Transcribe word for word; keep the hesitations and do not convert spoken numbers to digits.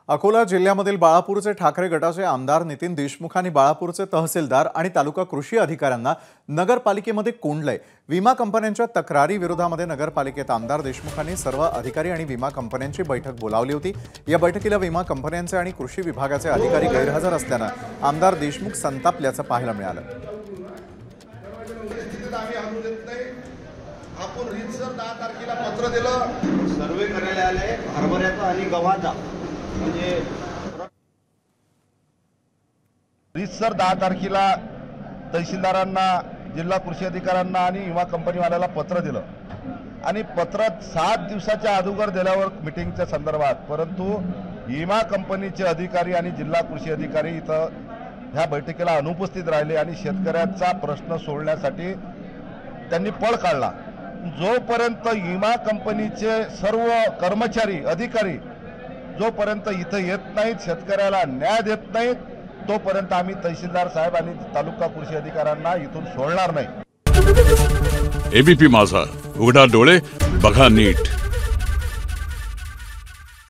अकोला जिल्ह्यामधील बाळापूरचे ठाकरे गटाचे आमदार नितीन देशमुखांनी बाळापूरचे तहसीलदार आणि तालुका कृषी अधिकाऱ्यांना नगरपालिकेमध्ये कोंडलंय। विमा कंपन्यांच्या तक्रारी विरोधामध्ये नगरपालिकेत आमदार देशमुखांनी सर्व अधिकारी आणि विमा कंपन्यांची बैठक बोलावली होती। या बैठकीला विमा कंपन्यांचे आणि कृषी विभागाचे अधिकारी गैरहजर असल्याने आमदार देशमुख संतापल्याचं पाहायला मिळालं। आपण रीतसर दहा तारखेला पत्र दिलं, सर्वे करायला आले हरभऱ्याचा आणि गव्हाचा, म्हणजे रीतसर दहा तारखेला तहसीलदारांना, जिल्हा कृषी अधिकाऱ्यांना आणि विमा कंपनीवाल्याला पत्र दिलं आणि पत्र सात दिवसाच्या अगोदर दिल्यावर मीटिंगच्या संदर्भात, परंतु विमा कंपनीचे अधिकारी आणि जिल्हा कृषी अधिकारी इथं ह्या बैठकीला अनुपस्थित राहिले आणि शेतकऱ्यांचा प्रश्न सोडण्यासाठी त्यांनी पळ काढला। जोपर्यंत विमा कंपनीचे सर्व कर्मचारी अधिकारी जोपर्यंत इथं येत नाहीत, शेतकऱ्याला न्याय देत नाहीत, तोपर्यंत आम्ही तहसीलदार साहेब आणि तालुका कृषी अधिकाऱ्यांना इथून सोडणार नाही। एबीपी माझा, उघडा डोळे बघा नीट।